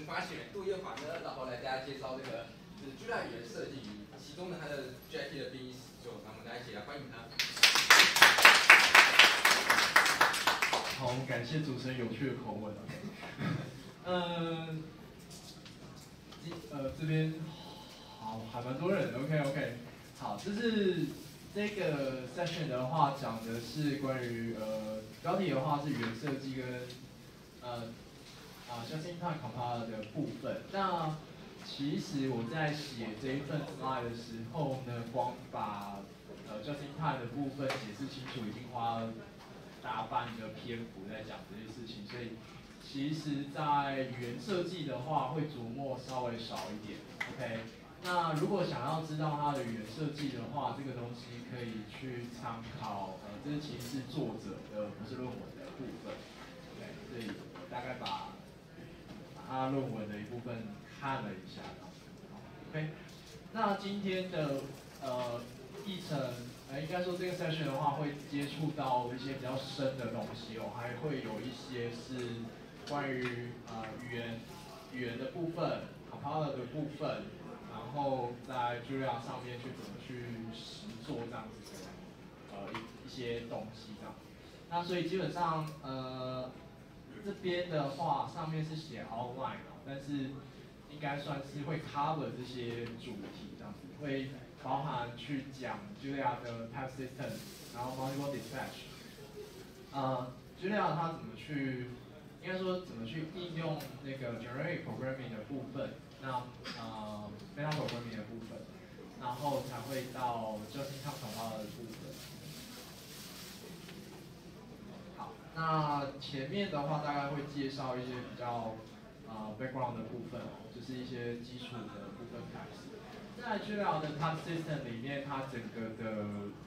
发选杜业法呢，然后来大家介绍这个就是 Julia 语言设计语，其中呢它的 JIT 的定义使用，那我们大家一起来欢迎他。 好，感谢主持人有趣的口吻。这边好还蛮多人的 ，OK， 好，就是这个 session 的话讲的是关于标题的话是语言设计跟just-in-time compiler 的部分。那其实我在写这一份 slide 的时候呢，光把just-in-time 的部分解释清楚，已经花了大半的篇幅在讲这些事情，所以其实，在语言设计的话，会琢磨稍微少一点。OK， 那如果想要知道它的语言设计的话，这个东西可以去参考，这其实是作者的博士论文的部分。对，所以我大概把他论文的一部分看了一下。OK， 那今天的议程。应该说这个 session 的话，会接触到一些比较深的东西哦，还会有一些是关于语言的部分 ，compiler 的部分，然后在 Julia 上面去怎么去实做这样子的一些东西这样。那所以基本上这边的话上面是写 outline 但是应该算是会 cover 这些主题这样子，会包含去讲 Julia 的 type system， 然后 multiple dispatch。Julia 它怎么去，应该说怎么去应用那个 generic programming 的部分，那meta programming 的部分，然后才会到 just-in-time compiler 的部分。好，那前面的话大概会介绍一些比较background 的部分，就是一些基础的部分开始。在 Julia 的 type system 里面，它整个的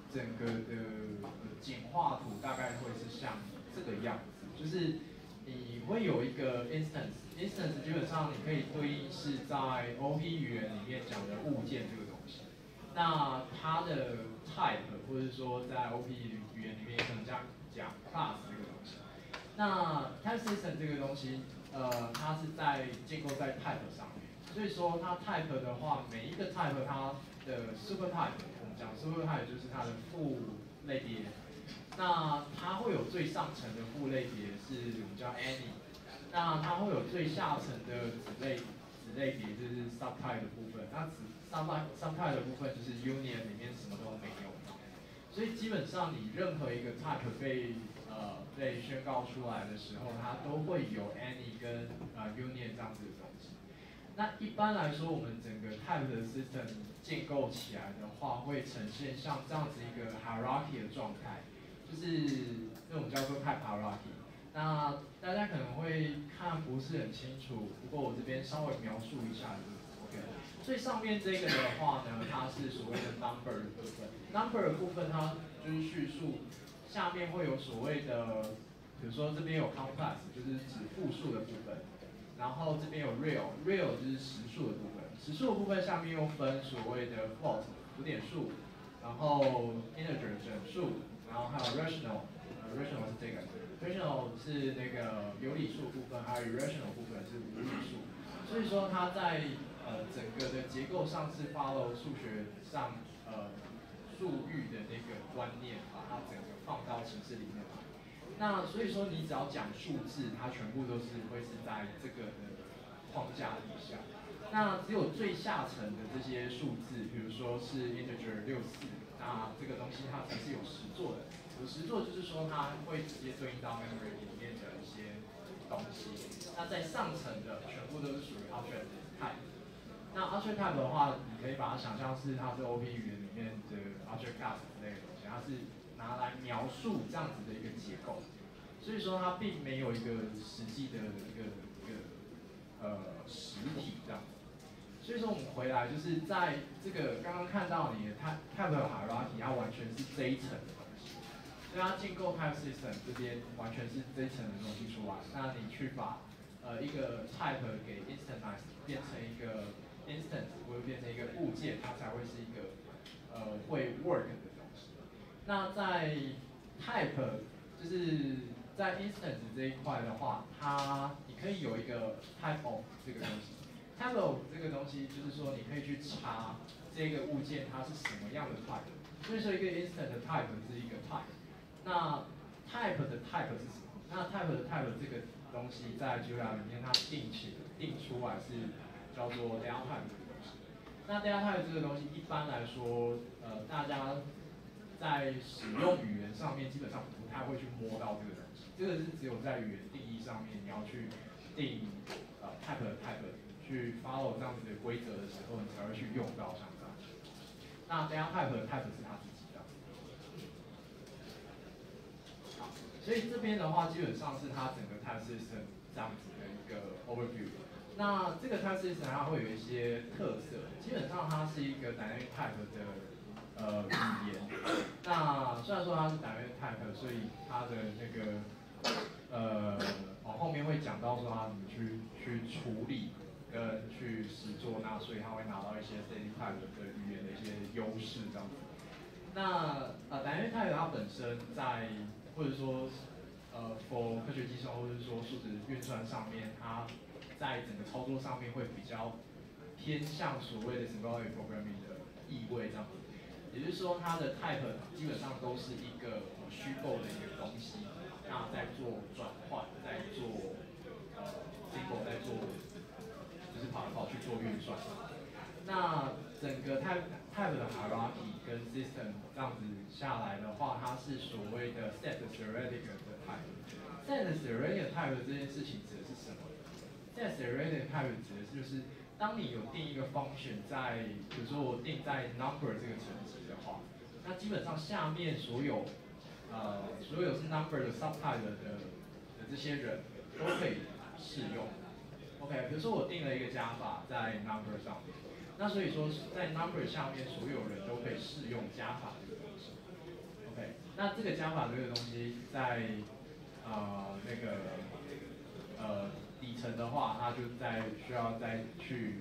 简化图大概会是像这个样子，就是你会有一个 instance 基本上你可以对应是在 OP 语言里面讲的物件这个东西。那它的 type 或者说在 OP 语言里面可能讲 class 这个东西。那 type system 这个东西，它是建构在 type 上面。所以说它 type 的话，每一个 type 它的 super type， 我们讲 super type 就是它的副类别。那它会有最上层的副类别是我们叫 any， 那它会有最下层的子类别就是 subtype 的部分。那subtype 的部分就是 union 里面什么都没有。所以基本上你任何一个 type 被宣告出来的时候，它都会有 any 跟union 这样子的东西。那一般来说，我们整个 type 的 system 建构起来的话，会呈现像这样子一个 hierarchy 的状态，就是这种叫做 type hierarchy。那大家可能会看不是很清楚，不过我这边稍微描述一下就 OK。最上面这个的话呢，它是所谓的 number 的部分。number 的部分它就是叙述，下面会有所谓的，比如说这边有 complex， 就是指复数的部分。然后这边有 real 就是实数的部分，实数的部分下面又分所谓的 float 浮点数，然后 integer 整数，然后还有 rational 是这个 rational 是那个有理数的部分，还有 irrational 部分是无理数。所以说它在整个的结构上是 follow 数学上数域的那个观念，把它整个放到程式里面来。那所以说，你只要讲数字，它全部都是会是在这个的框架底下。那只有最下层的这些数字，比如说是 integer 64，那这个东西它才是有实作的。有实作就是说它会直接对应到 memory 里面的一些东西。那在上层的全部都是属于 object type。那 object type 的话，你可以把它想象是它是 OP 语言里面的 object class 之类的东西，它是拿来描述这样子的一个结构，所以说它并没有一个实际的一个实体这样子。所以说我们回来就是在这个刚刚看到你的 type hierarchy， 它完全是这一层的东西，所以它建构 type system 这边完全是这一层的东西出来。那你去把一个 type 给 instance 变成一个 instance， 或者变成一个物件，它才会是一个会 work 的东西。那在 type 就是在 instance 这一块的话，你可以有一个 type of 这个东西。type of 这个东西就是说你可以去查这个物件它是什么样的 type。所以说一个 instant 的 type 是一个 type。那 type 的 type 是什么？那 type 的 type 这个东西在 Julia 里面它定出来是叫做 data type 这个东西。那 data type 这个东西一般来说，大家在使用语言上面基本上不太会去摸到这个东西。这个是只有在语言定义上面，你要去定type 的 type， 去 follow 这样子的规则的时候，你才会去用到像这样。那 data type 的 type 是它自己的。好，所以这边的话基本上是它整个 type system 这样子的一个 overview。那这个 type system 它会有一些特色，基本上它是一个 dynamic type 的语言。那虽然说它是 dynamic type， 所以它的那个后面会讲到说它怎么去处理跟去实作，那所以它会拿到一些 static type 的语言的一些优势这样子。那dynamic type 它本身在或者说for 科学计算或者是说数值运算上面，它在整个操作上面会比较偏向所谓的 symbolic programming 的意味这样子。也就是说，它的 type 基本上都是一个虚构的一个东西，那在做转换，在做symbol， 在做就是跑来跑去做运算。那整个 type 的 hierarchy 跟 system 这样子下来的话，它是所谓的 set theoretic 的 type。set theoretic type 这件事情指的是什么 ？set theoretic type 指的就是当你有定一个 function 在，比如说我定在 number 这个层级的话，那基本上下面所有是 number 的 subtype 的这些人都可以适用。OK， 比如说我定了一个加法在 number 上面，那所以说在 number 下面所有人都可以适用加法这个东西。OK， 那这个加法这个东西在底层的话，它就需要再去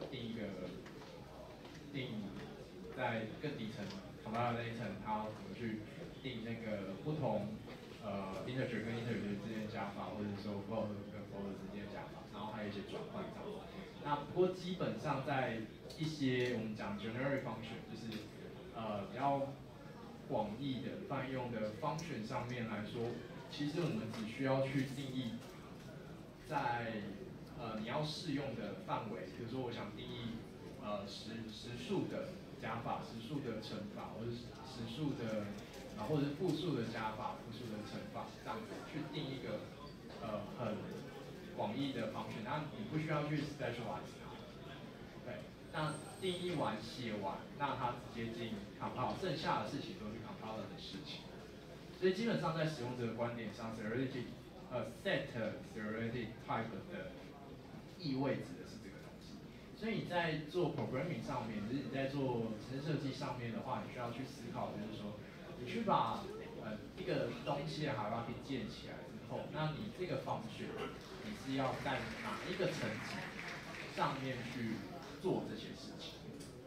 在更底层 compiler 那一层，它要怎么去定那个不同integer 跟 integer 之间加法，或者说 float 跟 float 之间加法，然后还有一些转换这样。那不过基本上在一些我们讲 generic function， 就是比较广义的泛用的 function 上面来说，其实我们只需要去定义在你要适用的范围，比如说我想定义实数的加法、实数的乘法，或者是实数的或者是复数的加法、复数的乘法，这样子去定一个很广义的function，那你不需要去 specialize 它。对，那定义完写完，那它直接进 compile， 剩下的事情都是 compiler 的事情。所以基本上在使用者的观点上 set theoretic type 的意味指的是这个东西。所以你在做 programming 上面，就是你在做程式设计上面的话，你需要去思考，就是说，你去把一个东西的 hierarchy 建起来之后，那你这个function你是要在哪一个层级上面去做这些事情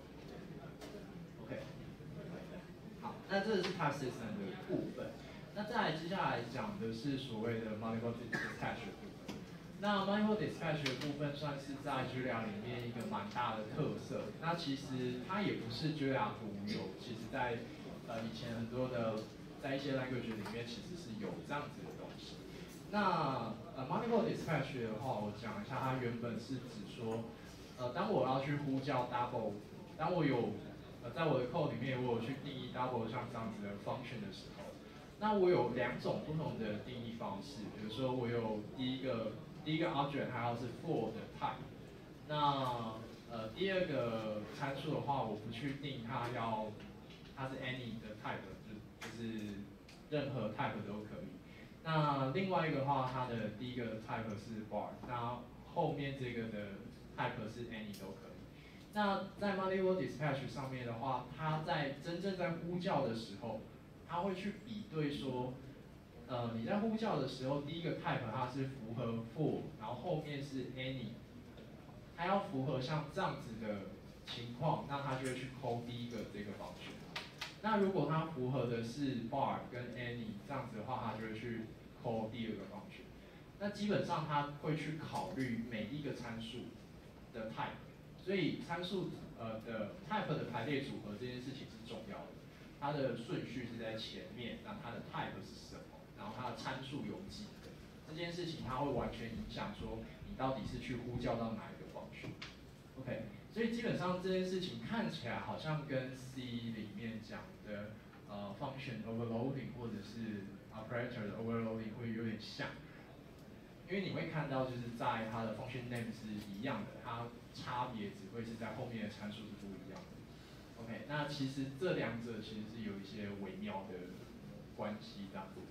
？OK， 好，那这是 type system 的部分。那再来接下来讲的是所谓的 manifold dispatch 的部分。那 manifold dispatch 的部分算是在 Julia 里面一个蛮大的特色。那其实它也不是 Julia 独有，其实在以前很多的在一些 language 里面其实是有这样子的东西。那manifold dispatch 的话，我讲一下，它原本是指说，当我要去呼叫 double， 当我有在我的 code 里面我有去定义 double 像这样子的 function 的时候，那我有两种不同的定义方式，比如说我有第一个 object 它要是 for 的 type， 那第二个参数的话，我不去定它是 any 的 type， 就是任何 type 都可以。那另外一个的话，它的第一个 type 是 bar， 那后面这个的 type 是 any 都可以。那在 manifold dispatch 上面的话，它在真正在呼叫的时候，它会去比对说，你在呼叫的时候，第一个 type 它是符合 for， 然后后面是 any， 它要符合像这样子的情况，那它就会去 call 第一个这个 function。那如果它符合的是 bar 跟 any 这样子的话，它就会去 call 第二个 function。那基本上它会去考虑每一个参数的 type， 所以参数的 type 的排列组合这件事情是重要的。它的顺序是在前面，那它的 type 是什么，然后它的参数有几个，这件事情它会完全影响说你到底是去呼叫到哪一个 function。OK， 所以基本上这件事情看起来好像跟 C 里面讲的function overloading 或者是 operator 的 overloading 会有点像，因为你会看到就是在它的 function name 是一样的，它差别只会是在后面的参数是不一样的。OK， 那其实这两者其实是有一些微妙的关系这样子。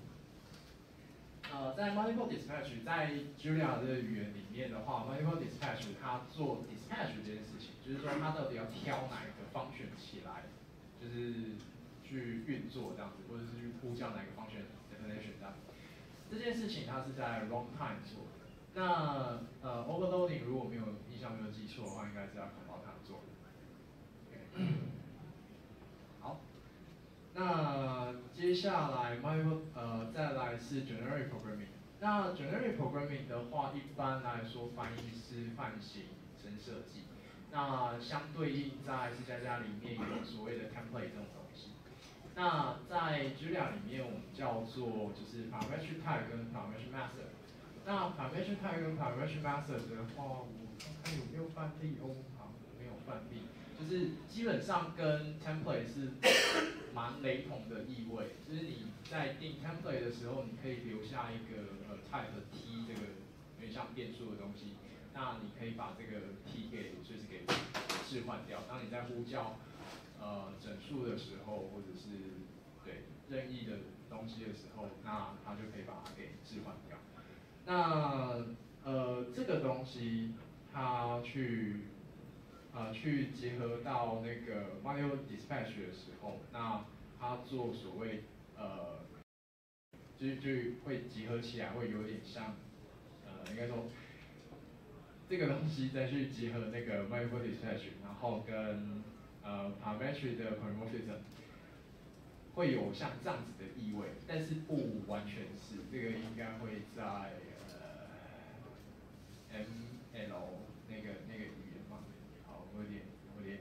在 multiple dispatch 在 Julia 这个语言里面的话 ，multiple dispatch 它做 dispatch 这件事情，就是说它到底要挑哪一个 function 起来，就是去运作这样子，或者是去呼叫哪个 function definition 这样子。这件事情它是在 runtime 做的。那overloading 如果没有印象没有记错的话，应该是要 compile 做的。Okay. 好。那接下来再来是 generic programming。那 generic programming 的话，一般来说翻译是泛型生设计。那相对应在 C++ 里面有所谓的 template 这种东西。那在 Julia 里面我们叫做就是 parametric type 跟 parametric method。那 parametric type 跟 parametric method 的话，我看看有没有范例哦，好，没有范例。就是基本上跟 template 是蛮雷同的意味，就是你在定 template 的时候，你可以留下一个type t 这个有点像变数的东西，那你可以把这个 t 随时给置换掉。当你在呼叫整数的时候，或者是对任意的东西的时候，那它就可以把它给置换掉。那这个东西它去结合到那个 multiple dispatch 的时候，那它做所谓就会结合起来，会有点像应该说这个东西再去结合那个 multiple dispatch， 然后跟parametric 的 polymorphism， 会有像这样子的意味，但是不完全是，这个应该会在ML 那个语言方面。好，我有点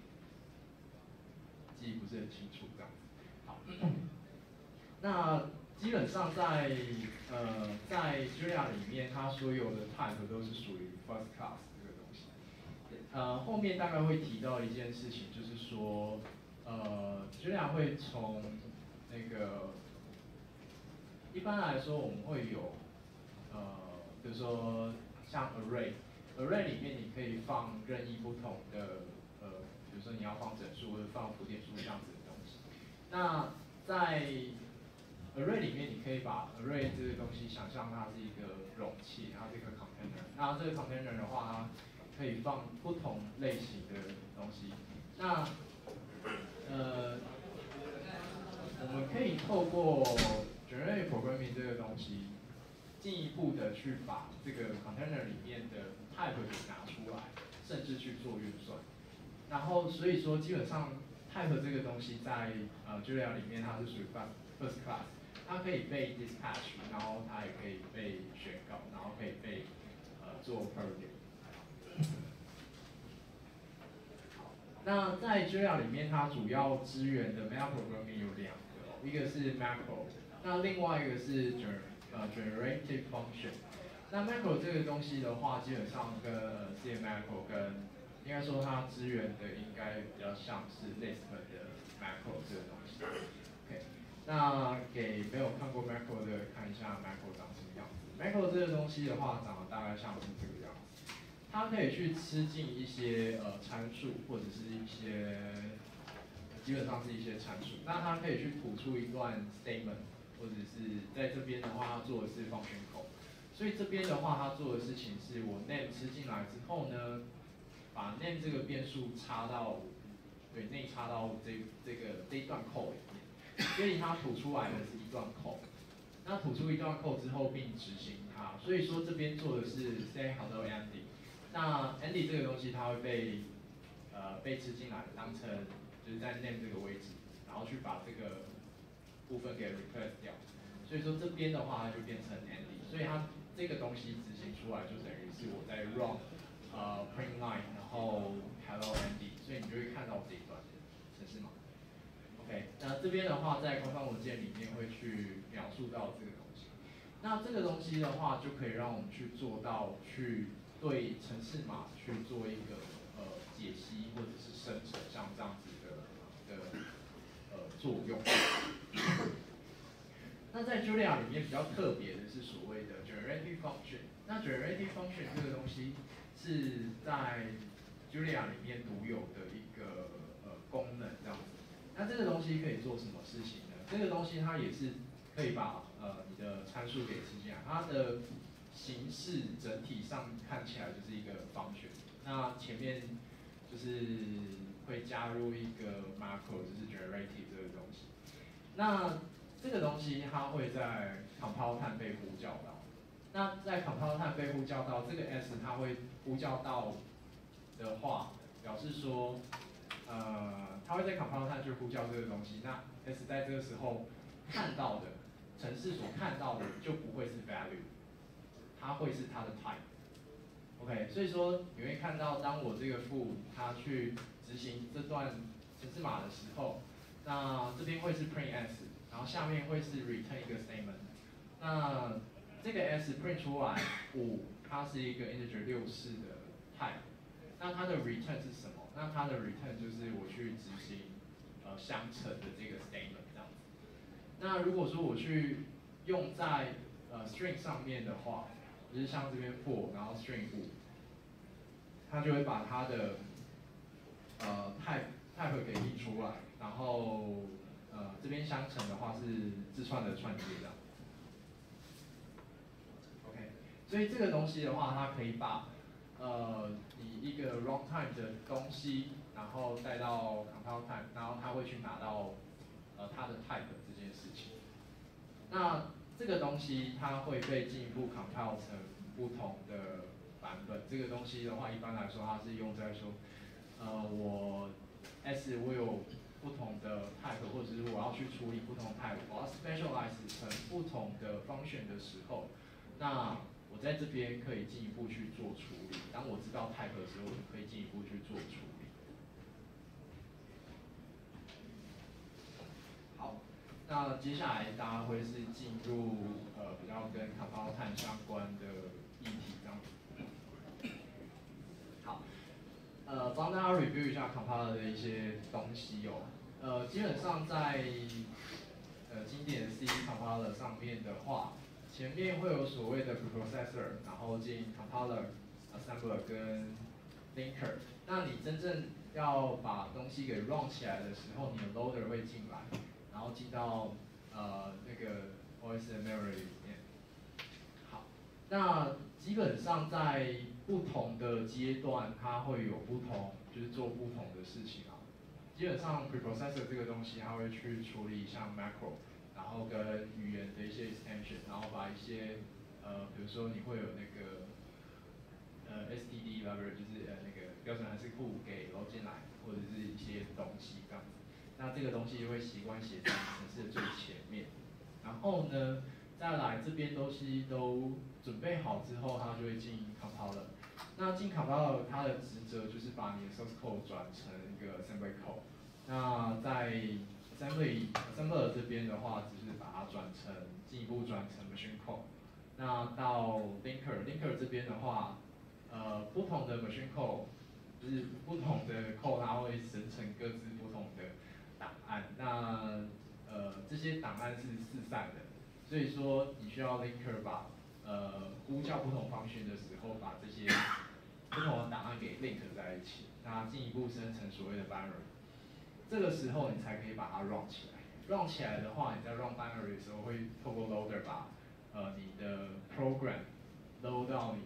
记忆不是很清楚这样子。好，那基本上在 Julia 里面，它所有的 type 都是属于 first class 这个东西。后面大概会提到一件事情，就是说Julia 会从那个一般来说我们会有比如说像 array 里面你可以放任意不同的比如说你要放整数或者放浮点数这样子的东西。那在 array 里面，你可以把 array 这个东西想象它是一个容器，它是一个 container。那这个 container 的话，它可以放不同类型的东西。那我们可以透过 generic programming 这个东西，进一步的去把这个 container 里面的 type 给拿出来，甚至去做运算。然后所以说，基本上 type 这个东西在Julia 里面它是属于 first class。它可以被 dispatch， 然后它也可以被宣告，然后可以被做 purge。那在 Julia 里面，它主要支援的 metaprogramming 有两个，一个是 macro， 那另外一个是generative function。那 macro 这个东西的话，基本上跟C macro 跟应该说它支援的应该比较像是 Lisp 的 macro 这个东西。那给没有看过 macro 的看一下 macro 长什么样子。macro 这个东西的话，长得大概像是这个样子。它可以去吃进一些参数，或者是一些基本上是一些参数。那它可以去吐出一段 statement， 或者是在这边的话，它做的是 function call。所以这边的话，它做的事情是我 name 吃进来之后呢，把 name 这个变数插到内插到这一段 code 里面。所以它吐出来的是一段 code， 那吐出一段 code 之后并执行它，所以说这边做的是 say hello ending。那 ending 这个东西它会被吃进来，当成就是在 name 这个位置，然后去把这个部分给 replace 掉。 所以说这边的话它就变成 Andy， 所以它这个东西执行出来就等于是我在 run print line， 然后 hello Andy， 所以你就会看到这一段程式码。OK， 那这边的话在官方文件里面会去描述到这个东西。那这个东西的话就可以让我们去做到去对程式码去做一个解析或者是生成像这样子的作用。那在 Julia 里面比较特别的是所谓的 generative function。那 generative function 这个东西是在 Julia 里面独有的一个功能这样子。那这个东西可以做什么事情呢？这个东西它也是可以把你的参数给吃进来，它的形式整体上看起来就是一个 function。那前面就是会加入一个 macro， 就是 generative 这个东西。那这个东西它会在 compile time 被呼叫到。那在 compile time 被呼叫到，这个 s 它会呼叫到的话，表示说，它会在 compile time 去呼叫这个东西。那 s 在这个时候看到的，程式所看到的就不会是 value， 它会是它的 type。OK， 所以说你会看到，当我这个 foo 它去执行这段程式码的时候，那这边会是 print s， 然后下面会是 return 一个 statement。那这个 s print 出来5，它是一个 integer 64的 type。那它的 return 是什么？那它的 return 就是我去执行相乘的这个 statement 这样子。那如果说我去用在string 上面的话，就是像这边 for， 然后 string 5，它就会把它的type 给印出来，然后这边相乘的话是字串的串接这样。OK， 所以这个东西的话，它可以把你一个 runtime 的东西，然后带到 compile time， 然后它会去拿到它的 type 这件事情。那这个东西它会被进一步 compile 成不同的版本。这个东西的话，一般来说它是用在说，我 S 我有不同的 type， 或者是我要去处理不同 type， 我要 specialize 成不同的 function 的时候，那我在这边可以进一步去做处理。当我知道 type 的时候，我就可以进一步去做处理。好，那接下来大家会是进入比较跟 compile time 相关的议题这样子。好，帮大家 review 一下 compiler 的一些东西哦。基本上在经典 C compiler 上面的话，前面会有所谓的 preprocessor， 然后进 compiler、assembler 跟 linker。那你真正要把东西给 run 起来的时候，你的 loader 会进来，然后进到那个 OS 的 memory 里面。好，那基本上在不同的阶段，它会有不同，就是做不同的事情啊。基本上 preprocessor 这个东西，它会去处理像 macro， 然后跟语言的一些 extension， 然后把一些比如说你会有那个std library， 就是那个标准函数库给揉进来，或者是一些东西这样子。那这个东西就会习惯写在程式的最前面。然后呢，再来这边东西都准备好之后，它就会进 compiler。那进 compiler 它的职责就是把你的 source code 转成一个 assembly code。那在 assembler 这边的话，只是把它进一步转成 machine code。那到 linker 这边的话，不同的 machine code 就是不同的 code， 它会生成各自不同的档案。那这些档案是四散的，所以说你需要 linker 把呼叫不同function的时候，把这些不同的档案给 link 在一起，那进一步生成所谓的 binary。这个时候你才可以把它 run 起来。run 起来的话，你在 run binary 的时候会透过 loader 把你的 program load 到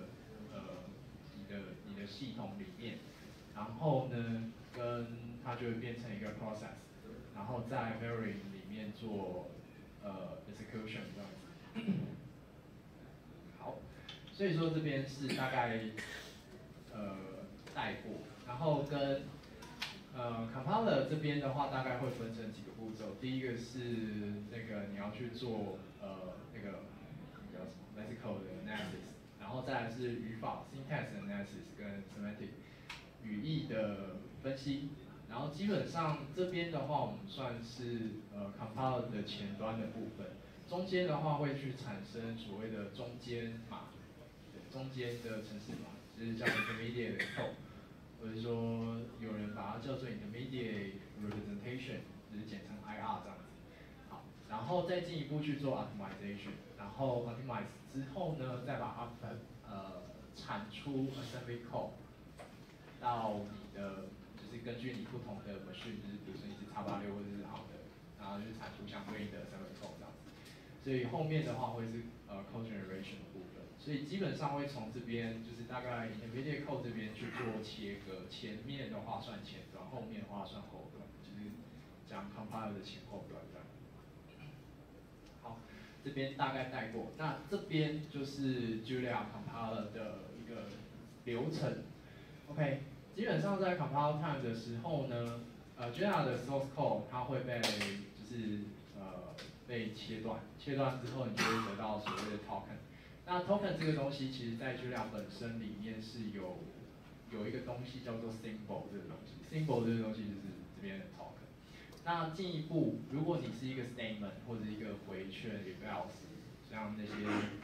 你的系统里面，然后呢，它就会变成一个 process， 然后在 memory 里面做execution 这样子。好，所以说这边是大概带过，然后跟 compiler 这边的话，大概会分成几个步骤。第一个是那个你要去做那个叫什么 lexical 的 analysis， 然后再来是语法 syntax analysis 跟 semantic 语义的分析。然后基本上这边的话，我们算是compiler 的前端的部分。中间的话会去产生所谓的中间码，中间的程式码，就是叫 intermediate code。或者说有人把它叫做 intermediate representation， 就是简称 IR 这样子。好，然后再进一步去做 optimization， 然后 optimize 之后呢，再把产出 assembly code 到你的，就是根据你不同的 machine， 就是比如说你是x86或者是好的，然后就是产出相对应的 assembly code 这样子。所以后面的话会是code generation 的部分。所以基本上会从这边，就是大概 intermediate code 这边去做切割，前面的话算前端，后面的话算后端，就是讲 compiler 的前后端这样。好，这边大概带过。那这边就是 Julia compiler 的一个流程。OK， 基本上在 compile time 的时候呢，Julia 的 source code 它会被就是被切断之后，你就会得到所谓的 token。那 token 这个东西，其实在 Julia 本身里面是有一个东西叫做 symbol 这个东西 ，symbol 这个东西就是这边的 token。那进一步，如果你是一个 statement 或者一个回圈 if else， 像那些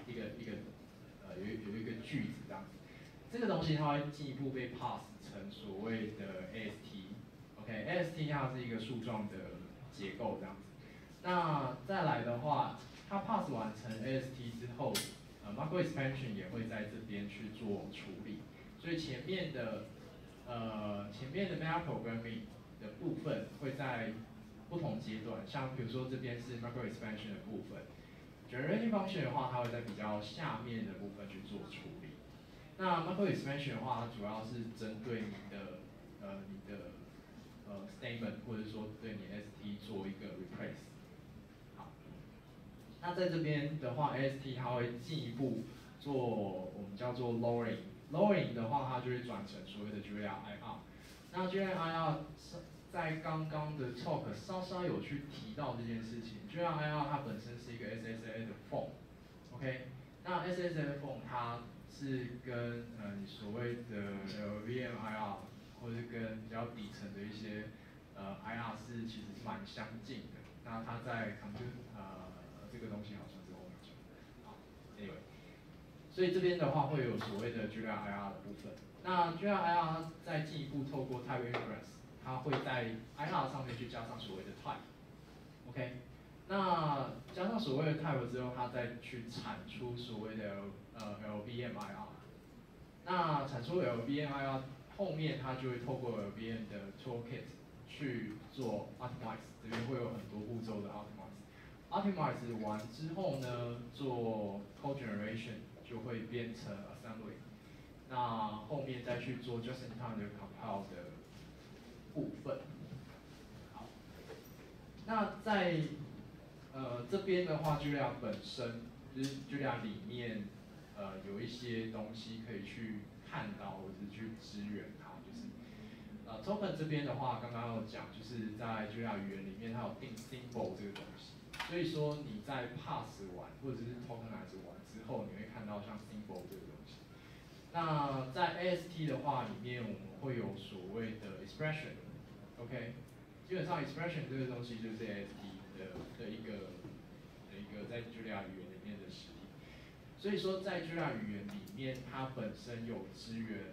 有一个句子这样子，这个东西它会进一步被 pass 成所谓的 AST。OK，AST 它是一个树状的结构这样子。那再来的话，它 pass 完成 AST 之后，macro expansion 也会在这边去做处理。所以前面的 meta programming 的部分会在不同阶段，像比如说这边是 macro expansion 的部分 ，generating function 的话，它会在比较下面的部分去做处理。那 macro expansion 的话，它主要是针对你的statement 或者说对你 ST 做一个 replace。好，那在这边的话 ，AST 它会进一步做我们叫做 lowering。lowering 的话，它就会转成所谓的 Julia IR。那 Julia IR 在刚刚的 talk 稍稍有去提到这件事情。Julia IR 它本身是一个 SSL 的 form，OK？、那 SSL form 它是跟你所谓的 LVM IR 或者是跟比较底层的一些IR 是其实是蛮相近的。那它在 这个东西好像是我们讲的。好 ，anyway， 所以这边的话会有所谓的 Julia IR 的部分。那 Julia IR 再进一步透过 type inference， 它会在 IR 上面去加上所谓的 type。OK， 那加上所谓的 type 之后，它再去产出所谓的LVM IR。那产出 LVM IR 后面，它就会透过 LVM 的 toolkit 去做 optimize， 这边会有很多步骤的 optimize。optimize 完之后呢，做 code generation 就会变成 assembly。那后面再去做 just-in-time 的 compile 的部分。好，那在这边的话 ，Julia 本身就是 Julia 里面有一些东西可以去看到或者是去支援它，就是token 这边的话，刚刚有讲，就是在 Julia 语言里面它有定 symbol 这个东西，所以说你在 pass 完或者是 tokenize 完之后，你会看到像 symbol 这个东西。那在 AST 的话里面，我们会有所谓的 expression，OK，、基本上 expression 这个东西就是 AST 的一个在 Julia 语言里面的实体。所以说在 Julia 语言里面，它本身有支援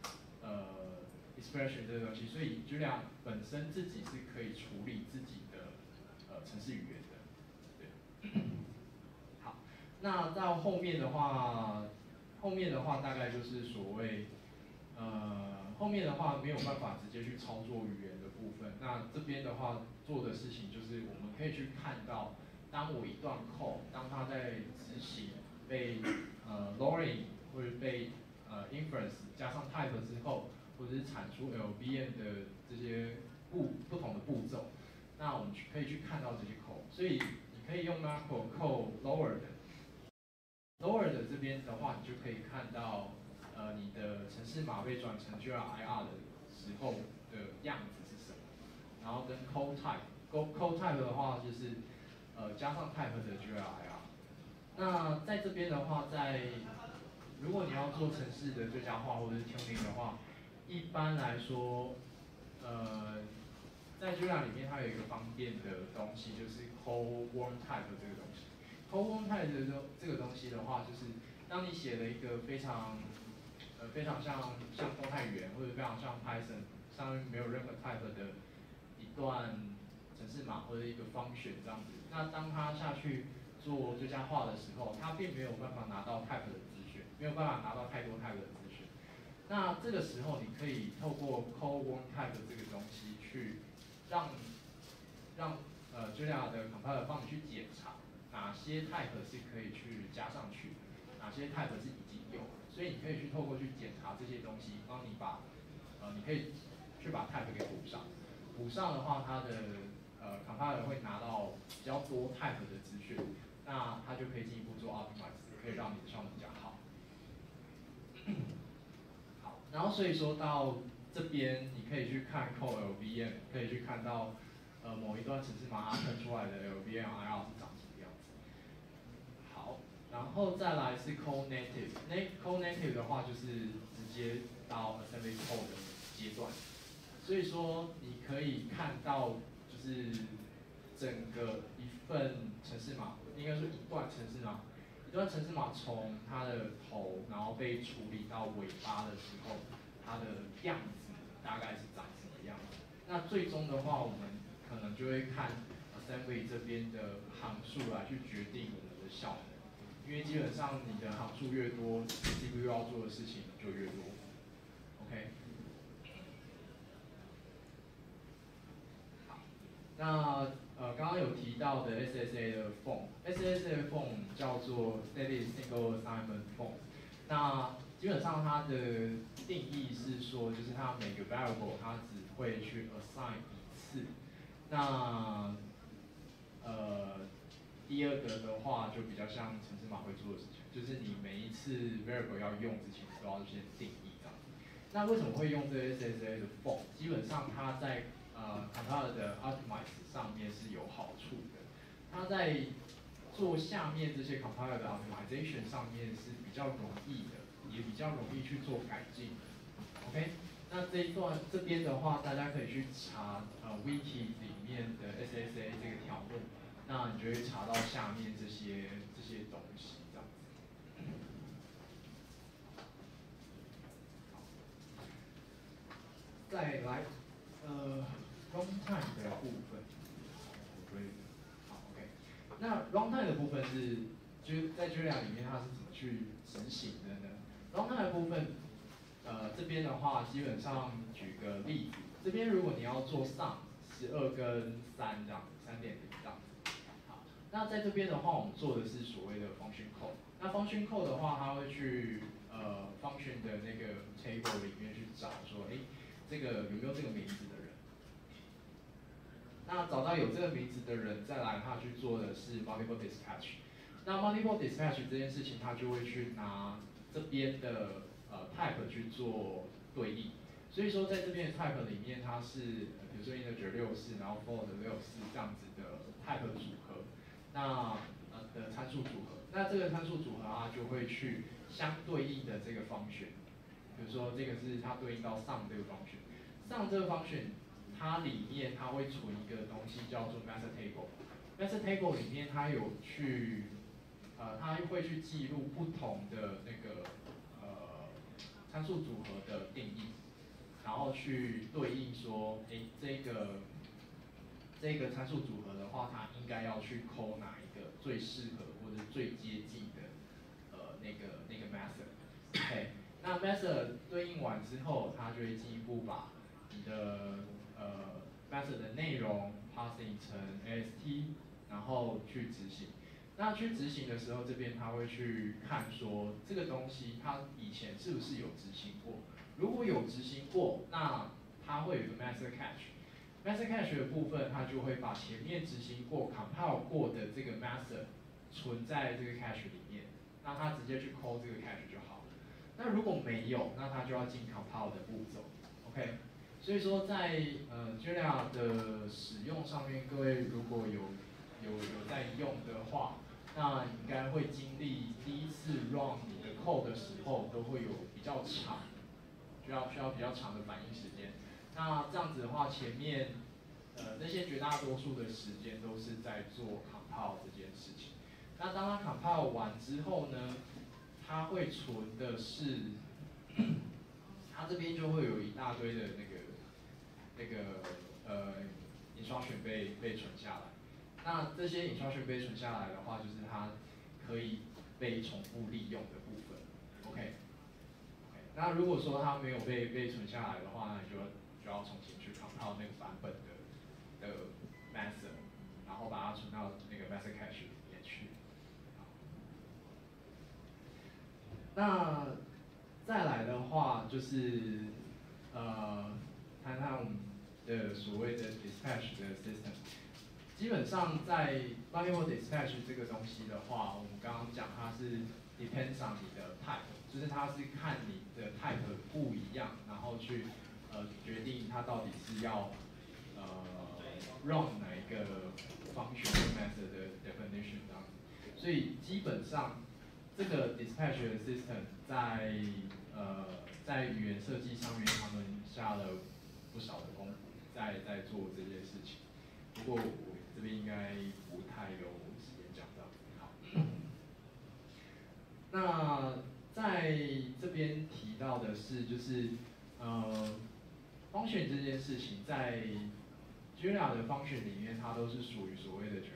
expression 这个东西，所以 Julia 本身自己是可以处理自己的程式语言的。对，好，那到后面的话大概就是所谓后面的话没有办法直接去操作语言的部分。那这边的话做的事情就是我们可以去看到，当我一段 code 当它在执行被lowering 或者被inference 加上 type 之后，或者是产出 LVM 的这些不同的步骤，那我们可以去看到这些 code。所以你可以用 macro code lowered 这边的话，你就可以看到你的程式码被转成 Julia IR 的时候的样子是什么。 然后跟 code type，code type 的话就是加上 type 的 GLIR。那在这边的话，如果你要做程式的最佳化或者是 tuning 的话，一般来说，在 Julia 里面它有一个方便的东西，就是 code warm type 这个东西。code warm type 这个东西的话，就是当你写了一个非常像动态语言或者非常像 Python 上面没有任何 type 的一段程式码或者一个function这样子，那当它下去做最佳化的时候，它并没有办法拿到 type 的资讯，没有办法拿到太多 type 的资讯。那这个时候你可以透过 code warm type 这个东西去让Julia 的 compiler 帮你去检查哪些 type 是可以去加上去的，哪些 type 是已经有的，所以你可以去透过去检查这些东西，帮你你可以去把 type 给补上。补上的话，它的compiler 会拿到比较多 type 的资讯，那它就可以进一步做 optimize， 可以让你的效能比较好。好，然后所以说到这边，你可以去看 code LVM， 可以去看到某一段程式码它喷出来的 LVM IR 是长什么样子。好，然后再来是 code native，code native 的话就是直接到 assembly code 的阶段。所以说你可以看到，就是整个一份程式码，应该说一段程式码，一段程式码从它的头，然后被处理到尾巴的时候，它的样子大概是长什么样子。那最终的话，我们可能就会看 assembly 这边的行数来去决定我们的效能，因为基本上你的行数越多 ，CPU 要做的事情就越多。OK。那刚刚有提到的 SSA 的 form，SSA 的 form 叫做 Static Single Assignment Form。那基本上它的定义是说，就是它每个 variable 它只会去 assign 一次。那第二个的话就比较像程式码会做的事情，就是你每一次 variable 要用之前都要先定义这样。那为什么会用这个 SSA 的 form？ 基本上它在compiler 的 optimize 上面是有好处的，它在做下面这些 compiler 的 optimization 上面是比较容易的，也比较容易去做改进。OK， 那这一段这边的话，大家可以去查wiki 里面的 SSA 这个条目，那你就会查到下面这些东西这样子。再来runtime 的部分，好 OK， 那 runtime 的部分是就在 Julia 里面它是怎么去执行的呢 ？runtime 的部分，这边的话基本上举个例子，这边如果你要做 sum 12跟3这样子，3.0这样子，好，那在这边的话我们做的是所谓的 function code， 那 function code 的话，它会去function 的那个 table 里面去找说，这个有没有这个名字的人？那找到有这个名字的人，再来他去做的是 multiple dispatch。那 multiple dispatch 这件事情，他就会去拿这边的type 去做对应。所以说在这边的 type 里面，它是比如说 integer 64，然后 float 64这样子的 type 组合，那的参数组合。那这个参数组合啊，就会去相对应的这个 function。比如说这个是它对应到 sum 这个 function，sum 这个 function 它里面它会存一个东西叫做 method table，method table 里面它有去它会去记录不同的那个参数组合的定义，然后去对应说，这个参数组合的话，它应该要去抠哪一个最适合或者最接近的那个 method。OK， 那 method 对应完之后，它就会进一步把你的method 的内容 passing 成 AST， 然后去执行。那去执行的时候，这边它会去看说这个东西它以前是不是有执行过。如果有执行过，那它会有一个 master cache。master cache 的部分，它就会把前面执行过 compile 过的这个 master 存在这个 cache 里面，那它直接去 call 这个 cache 就好了。那如果没有，那它就要进 compile 的步骤 ，OK。 所以说在Julia 的使用上面，各位如果有在用的话，那应该会经历第一次 run 你的 code 的时候，都会有比较长，需要比较长的反应时间。那这样子的话，前面那些绝大多数的时间都是在做 compile 这件事情。那当它 compile 完之后呢，它会存的是，它这边就会有一大堆的那个instruction 被存下来。那这些 instruction 被存下来的话，就是它可以被重复利用的部分。OK， 那如果说它没有被存下来的话，那你就要重新去 compile 那个版本的 method， 然后把它存到那个 method cache 里面去。那再来的话就是谈谈我们的所谓的 dispatch 的 system。基本上在 variable dispatch 这个东西的话，我们刚刚讲它是 depends on 你的 type， 就是它是看你的 type 不一样，然后去决定它到底是要run 哪一个 function method 的 definition 这样子。所以基本上这个 dispatch 的 system 在语言设计上面，他们下了不少的功夫在做这件事情。不过我这边应该不太有时间讲到。好，那在这边提到的是，就是function 这件事情，在 Julia 的 function 里面，它都是属于所谓的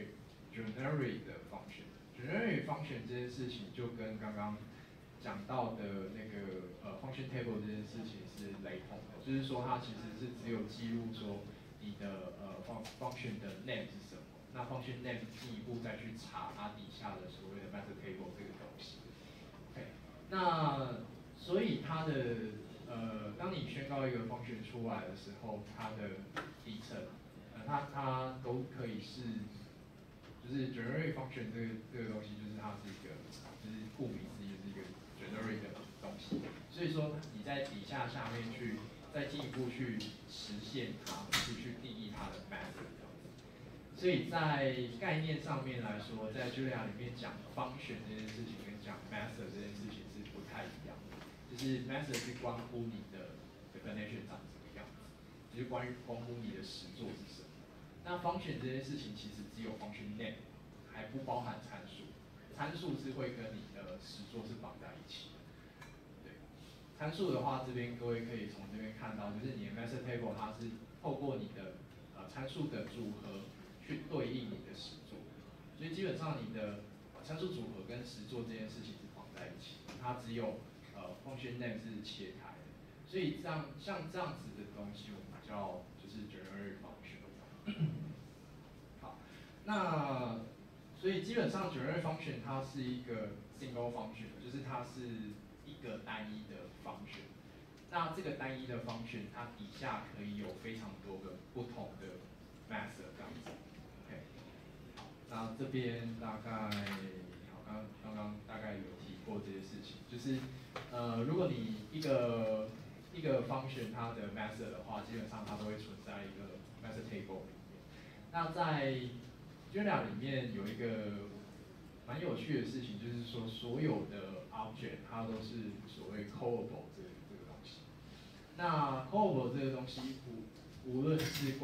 generic 的 function。generic function 这件事情就跟刚刚讲到的那个function table 这件事情是雷同的，就是说它其实是只有记录说你的function 的 name 是什么，那 function name 进一步再去查它底下的所谓的 method table 这个东西。OK， 那所以它的当你宣告一个 function 出来的时候，它的底层它都可以是，就是 generic function 这个东西，就是它是一个，就是顾名思义就是一个 generic 的东西。所以说你在底下下面去再进一步去实现它，去定义它的 method 这样子。所以在概念上面来说，在 Julia 里面讲 function 这件事情跟讲 method 这件事情是不太一样的。就是 method 是关乎你的 definition 长什么样子，就是关乎你的实作是什么。那 function 这件事情其实只有 function name， 还不包含参数。参数是会跟你的实作是绑在一起的。对，参数的话，这边各位可以从这边看到，就是你的 method table 它是透过你的参数的组合去对应你的实作，所以基本上你的参数组合跟实作这件事情是绑在一起的，它只有function name 是切开的。所以像这样子的东西，我们叫就是 generic function。好，那所以基本上 generic function 它是一个 single function， 就是它是一个单一的 function。那这个单一的 function 它底下可以有非常多个不同的 method 这样子。OK， 好，那这边大概刚刚大概有提过这些事情，就是如果你一个 function 它的 method 的话，基本上它都会存在一个 method table 里面。那在 Julia 里面有一个蛮有趣的事情，就是说所有的 object 它都是所谓 callable 这个东西。那 callable 这个东西无论是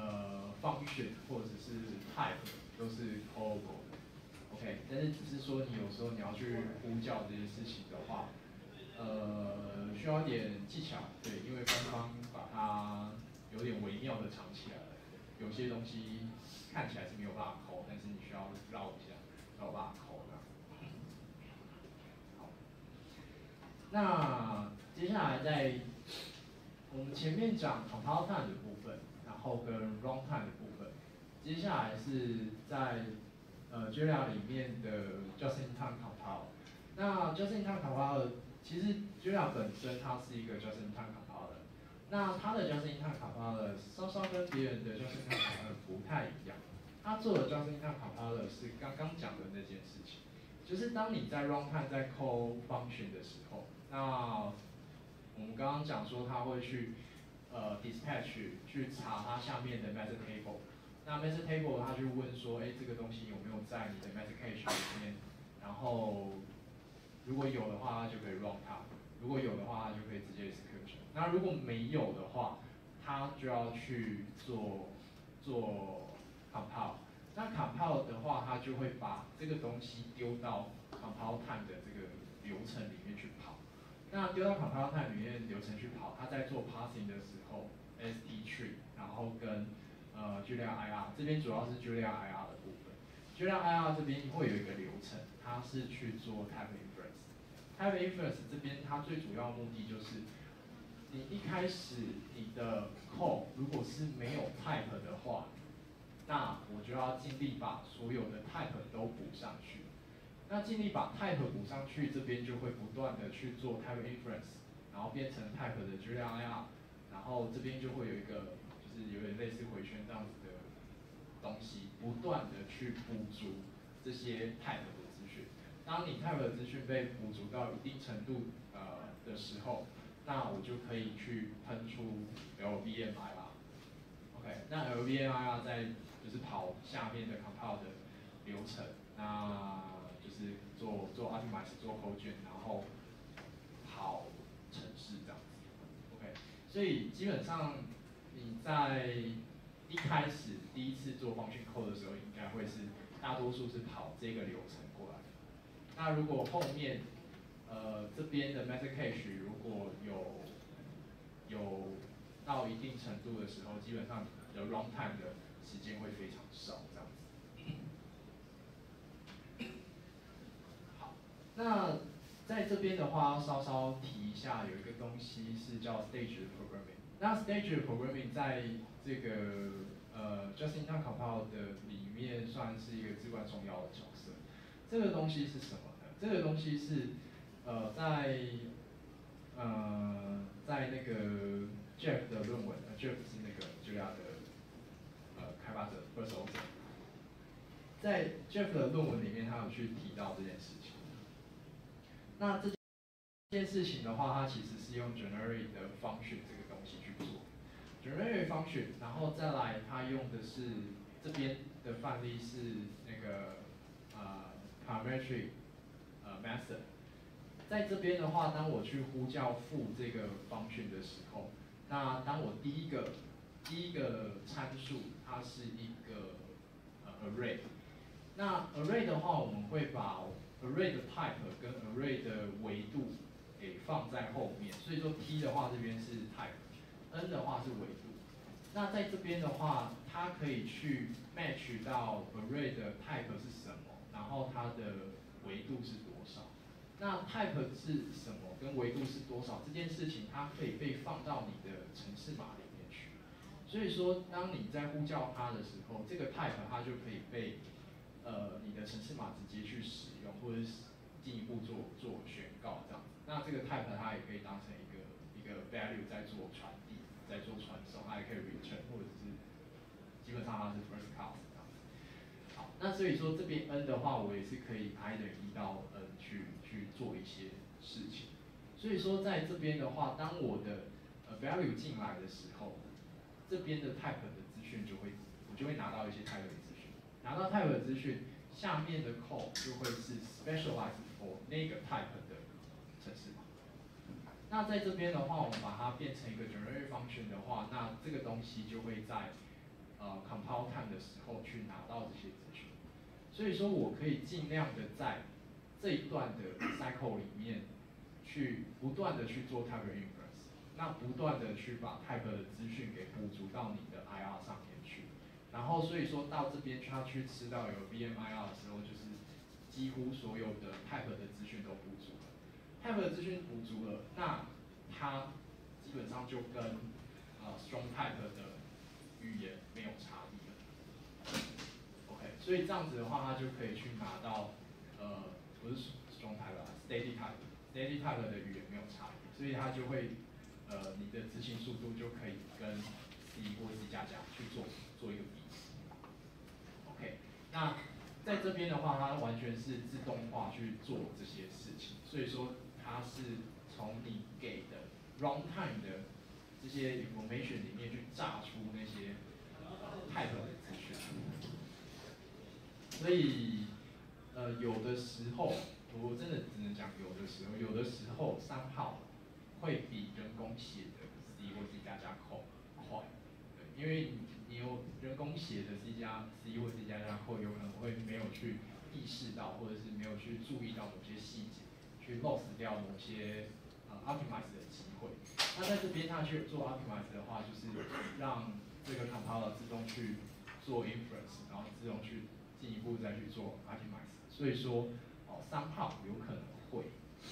function 或者是 type 都是 callable 的。OK， 但是只是说你有时候你要去呼叫这些事情的话，需要一点技巧，对，因为官方把它有点微妙的藏起来了，有些东西看起来是没有办法 call， 但是你需要绕一下，才有办法 call 的。好，那接下来我们前面讲 compile time 的部分，然后跟 run time 的部分，接下来是在Julia 里面的 just-in-time compile。那 just-in-time compile 其实 Julia 本身它是一个 just-in-time compiler， 那它的 just-in-time compiler 稍稍跟别人的 just-in-time compiler 不太一样。它做的 just-in-time compiler 是刚刚讲的那件事情，就是当你在 runtime 在 call function 的时候，那我们刚刚讲说它会去 dispatch 去查它下面的 method table。那 method table 它就问说，这个东西有没有在你的 method cache 里面？然后如果有的话，它就可以 run 它；如果有的话，它就可以直接 execute。那如果没有的话，它就要去做 compile。那 compile 的话，它就会把这个东西丢到 compile time 的这个流程里面去跑。那丢到 compile time 里面流程去跑，它在做 parsing 的时候 ，ST tree， 然后跟Julia IR 这边主要是 Julia IR 的部分。Julia IR 这边会有一个流程，它是去做 type inference。type inference 这边它最主要目的就是，你一开始你的 code 如果是没有 type 的话，那我就要尽力把所有的 type 都补上去。那尽力把 type 补上去，这边就会不断的去做 type inference， 然后变成 type 的 Julia IR， 然后这边就会有一个就是有点类似回圈这样子的东西，不断的去补足这些 type 的资讯。当你 type 的资讯被补足到一定程度的时候，那我就可以去喷出 LVMIR。OK， 那 LVMIR 在就是跑下面的 compile 的流程，那就是做 optimize 做 code gen， 然后跑程式这样子。OK， 所以基本上你在一开始第一次做 function code 的时候，应该会是大多数是跑这个流程过来。那如果后面这边的 method cache 如果有到一定程度的时候，基本上的 runtime 的时间会非常少这样子。好，那在这边的话，要稍稍提一下，有一个东西是叫 stage programming。那 stage programming 在这个just-in-time compile 的里面算是一个至关重要的角色。这个东西是什么呢？这个东西是在那个 Jeff 的论文，Jeff 是那个 Julia 的开发者 first author， 在 Jeff 的论文里面，他有去提到这件事情。那这件事情的话，它其实是用 generate 的 function 这个东西去做 generate function， 然后再来它用的是这边的范例是那个parametric method。在这边的话，当我去呼叫父这个 function 的时候，那当我第一个参数它是一个array。那 array 的话，我们会把 array 的 type 跟 array 的维度给放在后面，所以说 T 的话这边是 type，N 的话是维度。那在这边的话，它可以去 match 到 array 的 type 是什么，然后它的维度是多少。那 type 是什么跟维度是多少这件事情，它可以被放到你的程式码里面去。所以说，当你在呼叫它的时候，这个 type 它就可以被你的程式码直接去使用，或者是进一步做宣告这样子。那这个 type 它也可以当成一个 value 在做传递，在做传送，它也可以 return， 或者是基本上它是 first class 这样子。好，那所以说这边 n 的话，我也是可以 i 等于1到 n 去做一些事情。所以说在这边的话，当我的value 进来的时候，这边的 type 的资讯我就会拿到一些 type 的资讯。拿到 type 的资讯，下面的 code 就会是 specialized for 那个 type 的程式码。那在这边的话，我们把它变成一个 generate function 的话，那这个东西就会在compile time 的时候去拿到这些资讯。所以说我可以尽量的在这一段的 cycle 里面去不断的去做 type inference， 那不断的去把 type 的资讯给补足到你的 IR 上面去。然后所以说到这边它去吃到有 VMIR 的时候，就是几乎所有的 type 的资讯都补足了。type 的资讯补足了，那它基本上就跟strong type 的语言没有差异了。OK， 所以这样子的话，它就可以去拿到不是 strong type 啊 ，steady type。steady type 的语言没有差异，所以它就会你的执行速度就可以跟 C 或 C++ 去做一个比。OK， 那在这边的话，它完全是自动化去做这些事情，所以说它是从你给的 runtime 的这些 information 里面去榨出那些type 的资讯。所以有的时候我真的只能讲有的时候somehow会比人工写的 C 或 C 加加 code 快，对，因为你有人工写的 C 或 C 加加 code 有可能会没有去意识到，或者是没有去注意到某些细节，去 loss 掉某些optimize 的机会。那在这边它去做 optimize 的话，就是让这个 compiler 自动去做 inference， 然后自动去进一步再去做 optimize。所以说somehow 有可能会。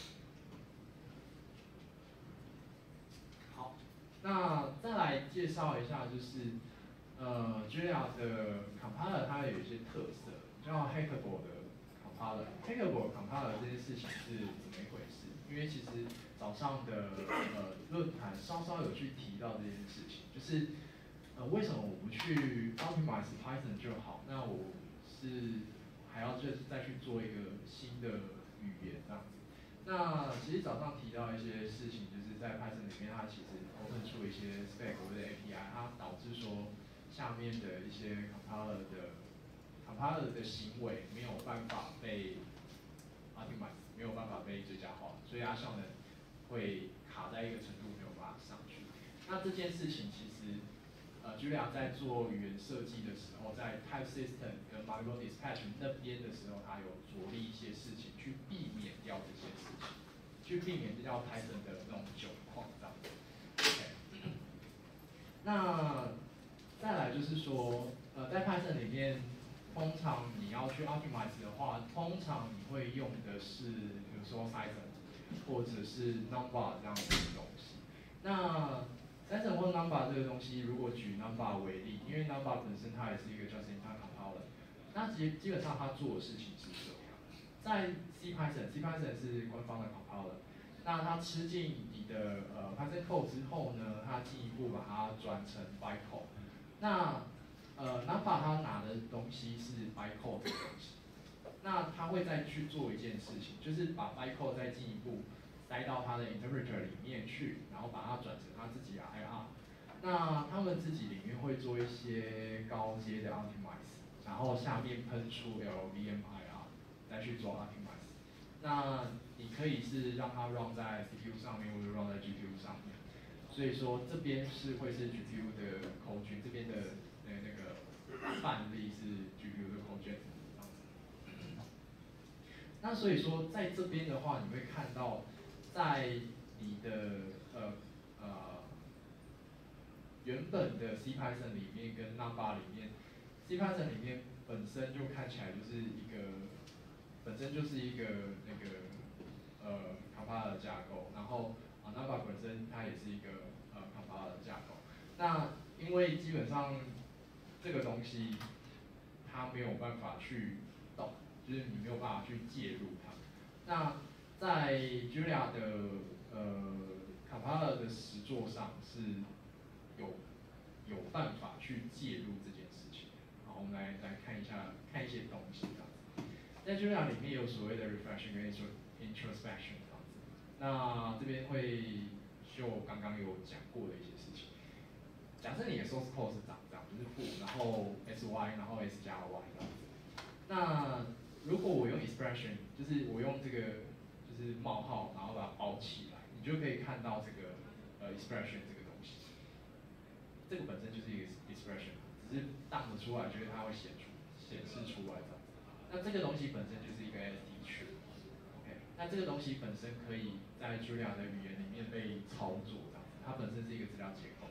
好，那再来介绍一下，就是Julia 的 compiler 它有一些特色，叫 Hackable 的 compiler。Hackable compiler 这件事情是怎么一回事？因为其实早上的论坛稍稍有去提到这件事情，就是为什么我不去 optimize Python 就好？那我是还要就是再去做一个新的语言这样子。那其实早上提到一些事情，就是在 Python 里面，它其实 open 出一些 spec 或者 API， 它导致说下面的一些 compiler 的行为没有办法被 optimize， 没有办法被最佳化，所以它效能会卡在一个程度，没有办法上去。那这件事情其实Julia 在做语言设计的时候，在 type system 跟 multiple dispatch 那边的时候，它有着力一些事情去避免掉这些事情，去避免掉 Python 的那种窘况这样子。OK， 那再来就是说，在 Python 里面，通常你要去 optimize 的话，通常你会用的是，比如说 Python 或者是 Number 这样子的东西。那Python 或 Number 这个东西，如果举 Number 为例，因为 Number 本身它也是一个 just-in-time compiler， 那基本上它做的事情是这样，在 Python 是官方的 compiler， 那它吃进你的Python code 之后呢，它进一步把它转成 bytecode。那Number 它拿的东西是 bytecode 这个东西，那它会再去做一件事情，就是把 bytecode 再进一步塞到它的 interpreter 里面去，然后把它转成它自己的 IR。那他们自己里面会做一些高阶的 optimize， 然后下面喷出 LVM IR， 再去做 optimize。那你可以是让它 run 在 CPU 上面，或者 run 在 GPU 上面。所以说这边会是 GPU 的 code gen， 这边的那个范例是 GPU 的 code gen。那所以说，在这边的话，你会看到，在你的原本的 C Python 里面跟 Number 里面 ，C Python 里面本身就看起来就是一个，本身就是一个那个compiler 的架构，然后Number 本身它也是一个compiler 的架构。那因为基本上这个东西它没有办法去动。就是你没有办法去介入它。那在 Julia 的compiler 的实作上是有办法去介入这件事情。好，我们来看一些东西这样子。在 Julia 里面有所谓的 reflection 跟 introspection 这样子。那这边会就刚刚有讲过的一些事情。假设你的 source code 是长这样，就是负，然后 sy， 然后 s 加 y 这样子。那如果我用 expression， 就是我用这个就是冒号，然后把它包起来，你就可以看到这个expression 这个东西。这个本身就是一个 expression， 只是当得出来，就是它会显示出来的。那这个东西本身就是一个 ST 区 ，OK， 那这个东西本身可以在 Julia 的语言里面被操作，这样子，它本身是一个资料结构。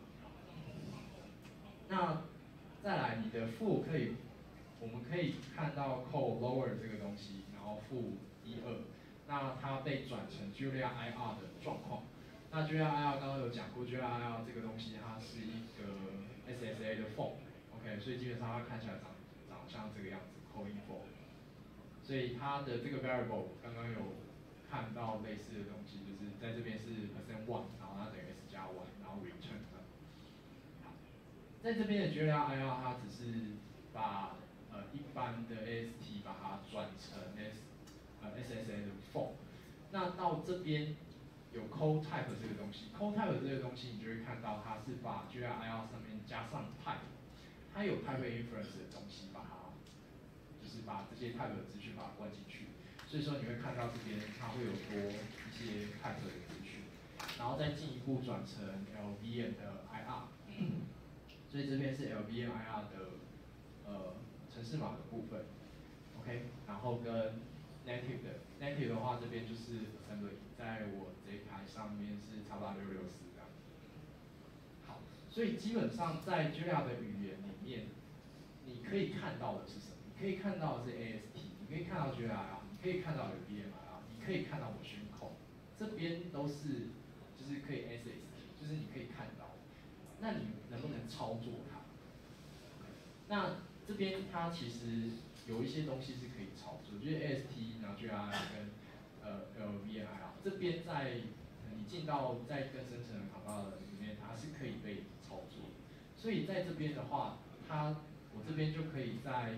那再来，你的负可以。我们可以看到 call lower 这个东西，然后负1、2，那它被转成 Julia IR 的状况。那 Julia IR 刚刚有讲过 ，Julia IR 这个东西它是一个 SSA 的 form，OK， 所以基本上它看起来长像这个样子 ，calling form。所以它的这个 variable 刚刚有看到类似的东西，就是在这边是 %1， 然后它等于 s 加 y， 然后 return 的。在这边的 Julia IR 它只是把一般的 AST 把它转成SSA 的 form。那到这边有 code type 这个东西 ，code type 这个东西你就会看到它是把 GRIR 上面加上 type， 它有 type inference 的东西，把它就是把这些 type 的资讯把它灌进去，所以说你会看到这边它会有多一些 type 的资讯，然后再进一步转成 LVM 的 IR， 所以这边是 LVM IR 的程式码的部分 ，OK， 然后跟 native 的话，这边就是 assembly， 在我这一台上面是x8664这样。好，所以基本上在 Julia 的语言里面，你可以看到的是什么？你可以看到的是 AST， 你可以看到 GRIR， 你可以看到 LVMIR， 你可以看到 machine code， 这边都是就是可以 SST， 就是你可以看到。那你能不能操作它？那这边它其实有一些东西是可以操作，就是 AST， 然后 GRIR 跟LVMIR， 这边在你进到在更生成的 compiler 里面，它是可以被操作。所以在这边的话，我这边就可以在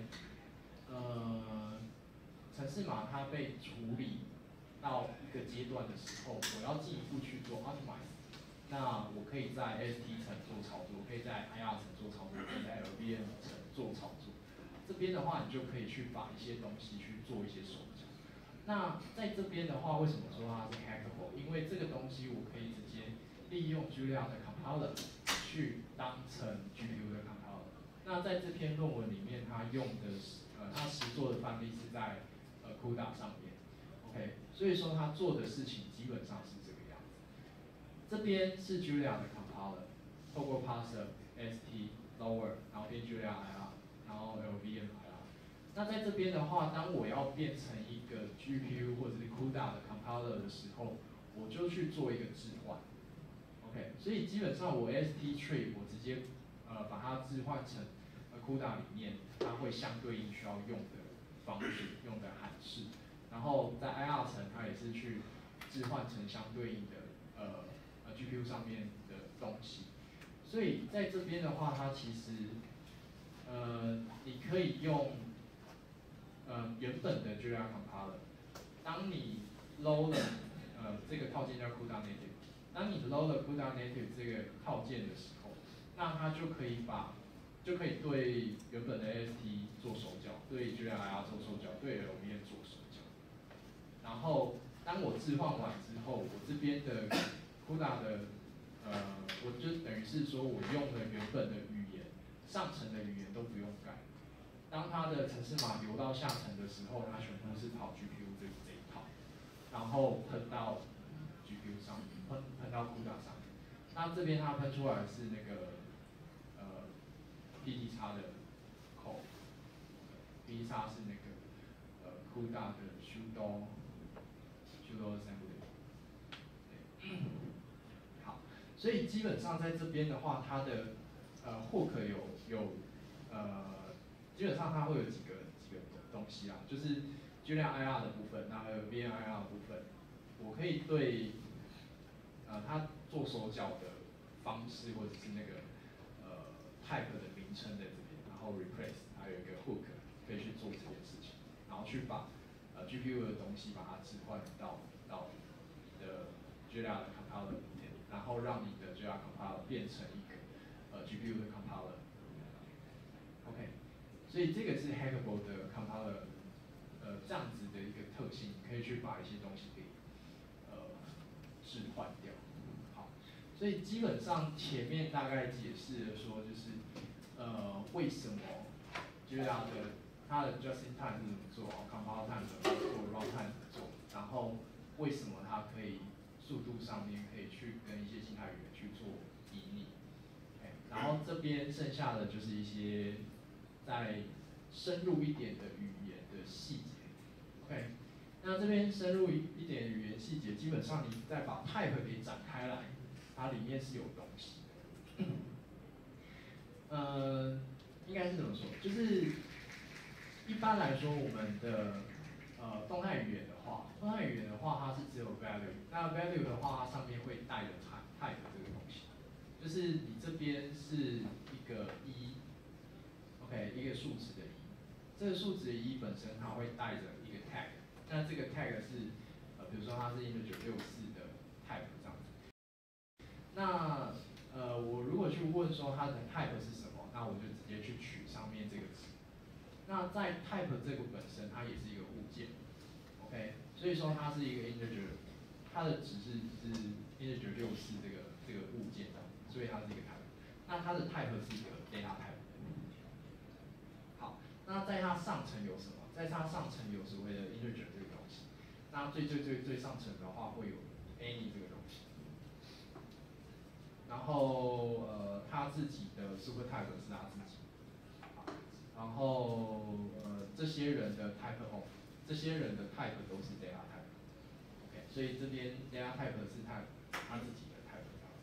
程式码它被处理到一个阶段的时候，我要进一步去做 optimize。那我可以在 ST 层做操作，可以在 IR 层做操作，可以在 LVM 层做操作。这边的话，你就可以去把一些东西去做一些手脚。那在这边的话，为什么说它是 hackable？ 因为这个东西我可以直接利用 Julia 的 compiler 去当成 GPU 的 compiler。那在这篇论文里面，它用的是它实作的范例是在CUDA 上面 ，OK， 所以说它做的事情基本上是这个样子。这边是 Julia 的 compiler， 透过 parser、st、lower， 然后变 Julia IR， 然后 LVM IR。那在这边的话，当我要变成一个 GPU 或者是 CUDA 的 compiler 的时候，我就去做一个置换。OK， 所以基本上我 ST tree 我直接把它置换成CUDA 里面，它会相对应需要用的方式、用的函式，然后在 IR 层它也是去置换成相对应的GPU 上面的东西。所以在这边的话，它其实你可以用原本的 Julia compiler， 当你 load 了这个套件叫 CUDA native， 当你 load 了 CUDA native 这个套件的时候，那它就可以对原本的 AST 做手脚，对 Julia IR 做手脚，对 LVM 做手脚。然后当我置换完之后，我这边的 CUDA 的我就等于是说我用了原本的语言，上层的语言都不用改。当它的程式码流到下层的时候，它全部是跑 GPU 这一套，然后喷到 GPU 上面，喷到 CUDA 上面。那这边它喷出来是那个PTX 的 code，PTX 是那个CUDA 的 sudo assembly。好，所以基本上在这边的话，它的hook 基本上它会有几个东西啊，就是 Julia IR 的部分，然后 LVM IR 的部分，我可以对它做手脚的方式或者是那个type 的名称在这边，然后 replace 还有一个 hook 可以去做这件事情，然后去把GPU 的东西把它置换到你的 Julia 的 compiler 里面，然后让你的 Julia compiler 变成一个GPU 的 compiler。OK， 所以这个是 hackable 的 compiler， 这样子的一个特性，你可以去把一些东西给置换掉。好，所以基本上前面大概解释了说，就是为什么 Julia 的它的 just in time 是怎么做 ，compile time 怎么做 ，run time 怎么做，然后为什么它可以速度上面可以去跟一些其他语言去做比拟。然后这边剩下的就是一些再深入一点的语言的细节。OK， 那这边深入一点的语言细节，基本上你再把 type 给展开来，它里面是有东西的。应该是怎么说？就是一般来说，我们的动态语言的话，它是只有 value， 那 value 的话，它上面会带着 type 这个东西，就是你这边是一个1，OK， 一个数值的1，这个数值的1本身它会带着一个 tag， 那这个 tag 是比如说它是 int964的 type 这样子。那我如果去问说它的 type 是什么，那我就直接去取上面这个值。那在 type 这个本身，它也是一个物件 ，OK， 所以说它是一个 integer， 它的值是integer 64这个物件这样，所以它是一个 type。那它的 type 是一个 data type。好，那在它上层有什么？在它上层有所谓的 integer 这个东西。那最上层的话会有 any 这个东西。然后他自己的 super type 是他自己，然后这些人的 type of， 这些人的 type 都是 data type，OK， 所以这边 data type 是他自己的 type。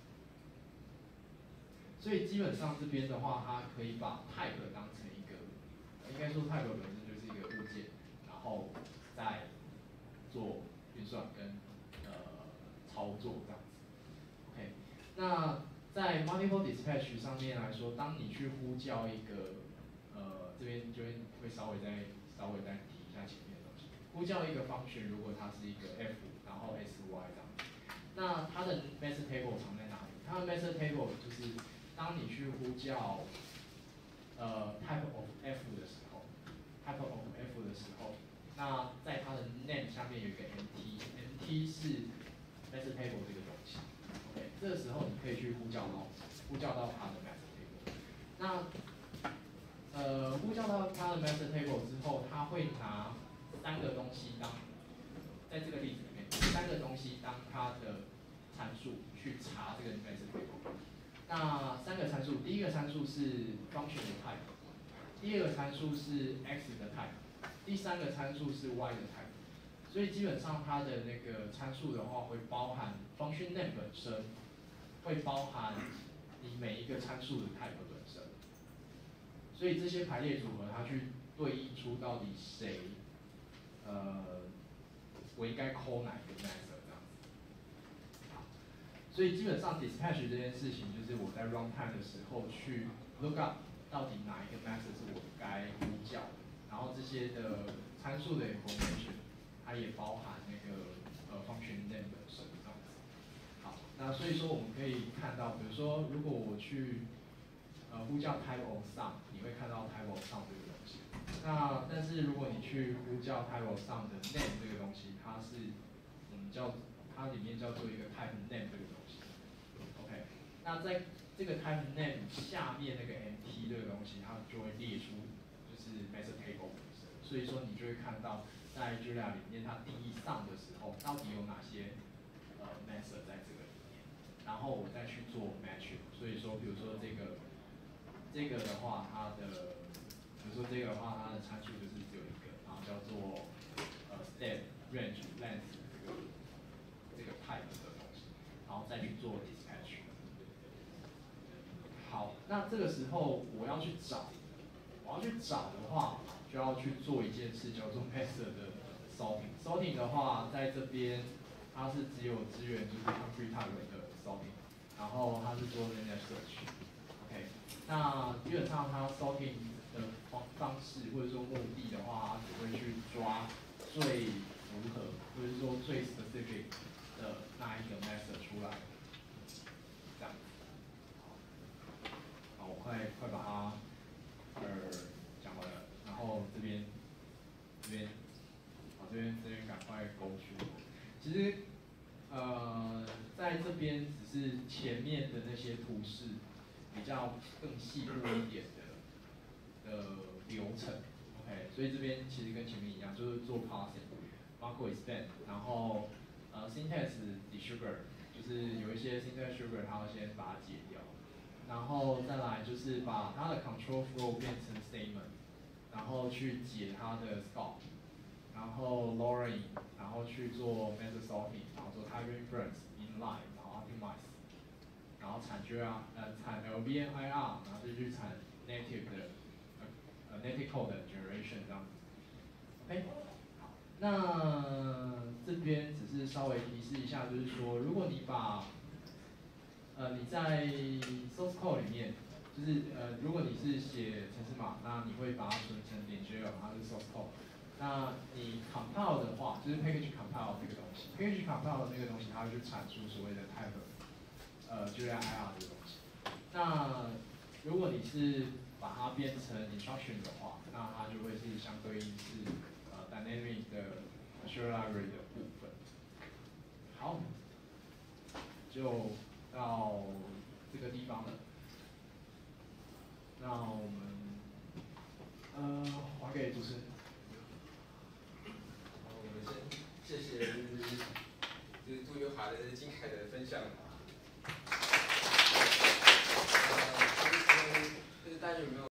所以基本上这边的话，它可以把 type 当成一个，应该说 type 本身就是一个物件，然后再做运算跟操作这样子。OK， 那在 multiple dispatch 上面来说，当你去呼叫一个这边就会稍微再提一下前面的东西。呼叫一个function，如果它是一个 f， 然后 sy 这样子，那它的 method table 藏在哪里？它的 method table 就是当你去呼叫type of f 的时候 ，type of f 的时候，那在它的 name 下面有一个 nt 是 method table 这个东西。OK， 这个时候你可以去呼叫到它的 method table。那呼叫到它的 method table 之后，它会拿三个东西当，在这个例子里面，三个东西当它的参数去查这个 method table。那三个参数，第一个参数是 function 的 type， 第二个参数是 x 的 type， 第三个参数是 y 的 type。所以基本上它的那个参数的话，会包含 function name 本身，会包含你每一个参数的 type 本身。所以这些排列组合，它去对应出到底谁，我应该 call 哪一个 method 这样子。好，所以基本上 dispatch 这件事情，就是我在 runtime 的时候去 look up 到底哪一个 method 是我该呼叫的，然后这些的参数的 information， 它也包含那个function name 本身这样子。好，那所以说我们可以看到，比如说如果我去呼叫 type of sum， 你会看到 type of sum 这个东西。那但是如果你去呼叫 type of sum 的 name 这个东西，它是我们它里面叫做一个 type name 这个东西。OK， 那在这个 type name 下面那个 nt 这个东西，它就会列出就是 method table 本身。所以说你就会看到在 Julia 里面它定义 sum 的时候，到底有哪些method 在这个里面，然后我再去做 matching。所以说，比如说这个的话，它的参数就是只有一个，然后叫做step range length 这个 type 的东西，然后再去做 dispatch。好，那这个时候我要去找的话，就要去做一件事叫做 method 的 sorting。sorting 的话，在这边它是只有支援就是 concrete type 的 sorting， 然后它是做 linear search。OK， 那基本上它 sorting 的方式或者说目的的话，它只会去抓最符合或者说最 specific 的那一个 method 出来，这样。好，我快把它讲完了，然后这边赶快勾出。其实在这边只是前面的那些图示比较更细部一点的流程 ，OK， 所以这边其实跟前面一样，就是做 parsing、Markov expand， 然后syntax desugar， 就是有一些 syntax sugar 它要先把它解掉，然后再来就是把它的 control flow 变成 statement， 然后去解它的 scope， 然后 lowering， 然后去做 method sorting， 然后做 type inference、inline， 然后 optimize。然后产 LVMIR， 然后就去产 native 的native code 的 generation 这样子。OK， 好，那这边只是稍微提示一下，就是说，如果你把你在 source code 里面，就是如果你是写程式码，那你会把它存成.jl， 它是 source code。 那你 compile 的话，就是 package compile 这个东西 ，package compile 这个东西，它会去阐述所谓的 type， Julia IR 这个东西。那如果你是把它变成 instruction 的话，那它就会是相对应是dynamic 的 Azure Library 的部分。好，就到这个地方了。那我们还给主持人。 我们先谢谢杜优华的精彩的分享。就是大家有没有？